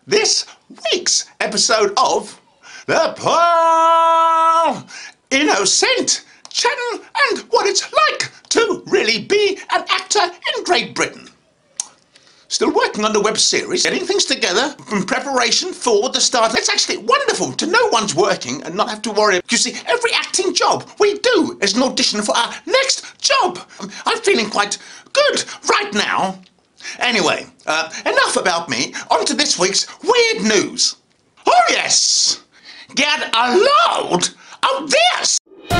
this week's episode of The Paul Innocent, chatting and what it's like to really be an actor in Great Britain. Still working on the web series, getting things together in preparation for the start. It's actually wonderful to know one's working and not have to worry. You see, every acting job we do is an audition for our next job. I'm feeling quite good right now. Anyway, enough about me. On to this week's weird news. Oh yes! Get a load of this!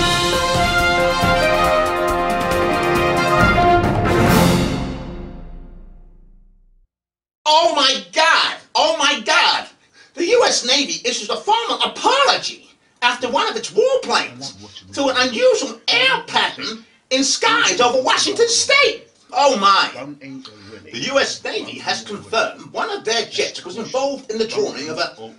Oh my God! Oh my God! The US Navy issues a formal apology after one of its warplanes threw an unusual air pattern in skies over Washington State. Oh my! The US Navy has confirmed one of their jets was involved in the drawing of a...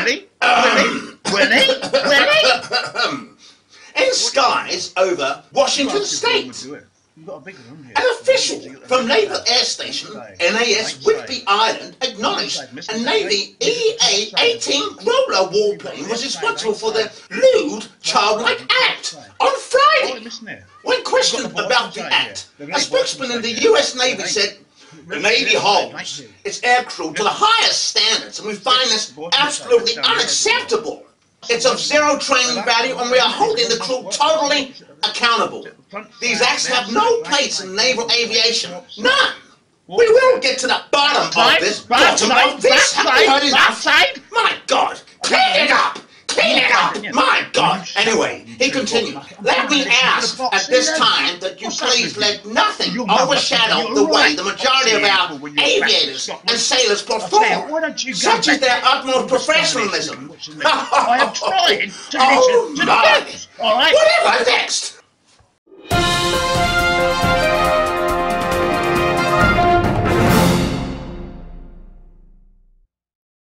Really? In skies over Washington State. An official from Naval Air Station NAS Whidbey Island acknowledged a Navy EA-18 Growler warplane was responsible for the lewd, childlike act on Friday. When questioned about the act, a spokesman in the US Navy said, "The Navy holds its aircrew to the highest standards, and we find this absolutely unacceptable. It's of zero training value, and we are holding the crew totally accountable. These acts have no place in naval aviation. None. We will get to the bottom of this. Bottom of this? Have you heard enough? My God. Clean it up. Clean it up. My God. Anyway, he continued. Let me ask at this time that you please let nothing overshadow the way the majority of our aviators and sailors perform, such as their utmost professionalism." I have tried to listen to the news. All right? What